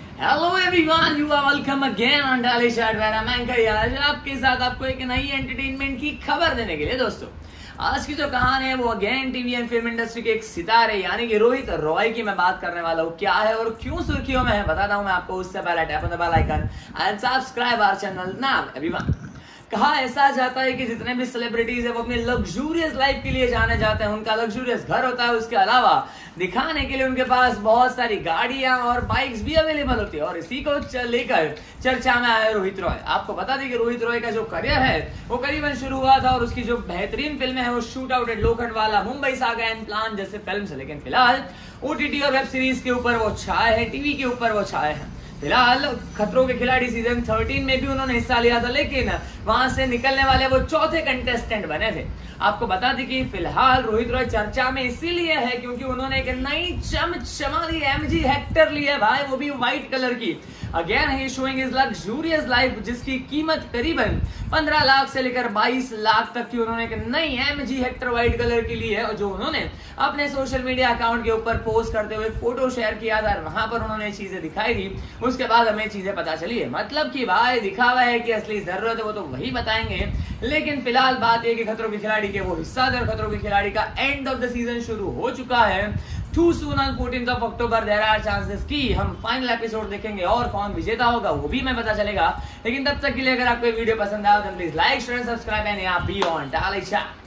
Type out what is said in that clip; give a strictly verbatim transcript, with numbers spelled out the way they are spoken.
Hello everyone, you are welcome again on Dolly Shot वेरा मैं आज आपके साथ आपको एक नई एंटरटेनमेंट की खबर देने के लिए। दोस्तों, आज की जो कहानी है वो again TV and film industry के एक सितारे यानी कि रोहित रॉय की मैं बात करने वाला हूँ। क्या है और क्यों सुर्खियों में है बताता हूँ मैं आपको। उससे पहले tap on the bell icon and subscribe our channel now everyone. कहा ऐसा जाता है कि जितने भी सेलिब्रिटीज है वो अपनी लग्जूरियस लाइफ के लिए जाने जाते हैं। उनका लग्जूरियस घर होता है, उसके अलावा दिखाने के लिए उनके पास बहुत सारी गाड़ियां और बाइक्स भी अवेलेबल होती है। और इसी को लेकर चर्चा में आया रोहित रॉय। आपको बता दें कि रोहित रॉय का जो करियर है वो करीबन शुरू हुआ था और उसकी जो बेहतरीन फिल्में हैं वो Shootout at Lokhandwala, Mumbai Saga and Plan जैसे फिल्म है। लेकिन फिलहाल ओटीटी और वेब सीरीज के ऊपर वो छाए हैं, टीवी के ऊपर वो छाए हैं। फिलहाल खतरों के खिलाड़ी सीजन थर्टीन में भी उन्होंने हिस्सा लिया था, लेकिन वहां से निकलने वाले वो चौथे कंटेस्टेंट बने थे। आपको बता दें कि फिलहाल रोहित रॉय चर्चा में इसीलिए है क्योंकि उन्होंने एक नई चमचमाती एमजी हेक्टर ली है भाई, वो भी व्हाइट कलर की। अगेन ही शोइंग हिज लग्जूरियस लाइफ, जिसकी कीमत करीबन पंद्रह लाख से लेकर बाईस लाख तक की उन्होंने एक नई एमजी हेक्टर व्हाइट कलर की ली है। और जो उन्होंने अपने सोशल मीडिया अकाउंट के ऊपर पोस्ट करते हुए फोटो शेयर किया था, वहां पर उन्होंने चीजें दिखाई थी। उसके बाद हमें चीजें पता चली है। मतलब कि भाई दिखावा है कि असली जरूरत है वो तो वही बताएंगे। लेकिन फिलहाल बात यह कि खतरों के खिलाड़ी के वो हिस्सा और खतरों के खिलाड़ी का एंड ऑफ द सीजन शुरू हो चुका है। Too soon on fourteenth of October there are chances कि हम फाइनल एपिसोड देखेंगे और कौन विजेता होगा वो भी हमें पता चलेगा। लेकिन तब तक के लिए अगर आपको वीडियो पसंद आया तो please like share subscribe and be on Dolly shot.